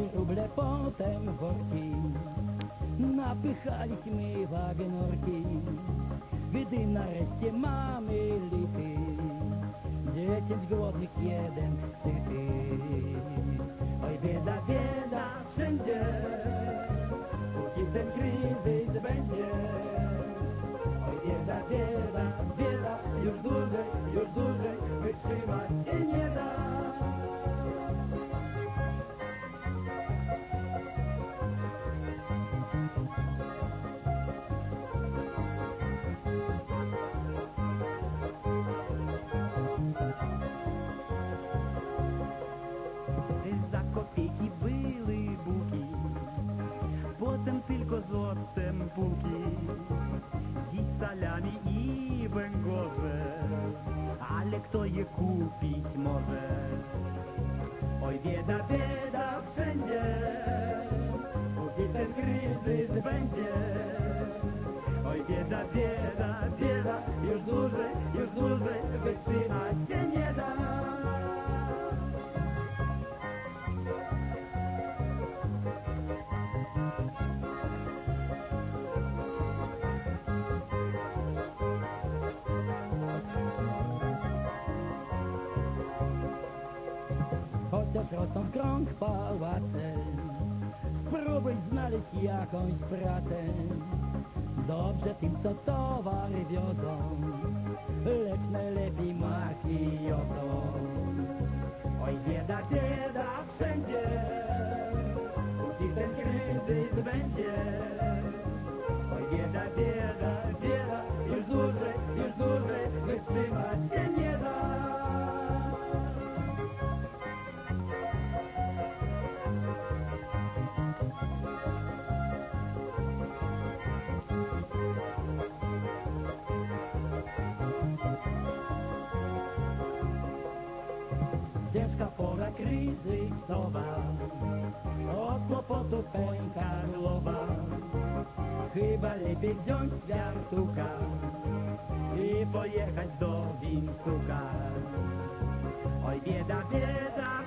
ruble, potem worki. Napychaliśmy wagonorki, gdy nareszcie mamy lity. 10 głodnych, jeden syty. Oj bieda, bieda wszędzie, póki ten kryzys będzie. Oj bieda, bieda, bieda, już dłużej wytrzymać się nie da. За копійки били буки, потім тільки злотцем пуки, dziś salami i węgorze, ale kto je kupić może? Oj bieda, bieda wszędzie, póki ten kryzys będzie. Oj bieda, bieda, bieda, już dłużej wytrzymać się nie da. Chociaż rosną w krąg pałace, spróbuj znaleźć jakąś pracę. Dobrze tym, co towar wiozą, lecz najlepiej mafiosom. Oj bieda, bieda wszędzie, póki ten kryzys będzie. Oj bieda, bieda, bieda, już dłużej wytrzymać się nie da. Ciężka pora kryzysowa, od kłopotu pęka głowa. Chyba lepiej wziąć świartuka i pojechać do Windhuka. Oj bieda, bieda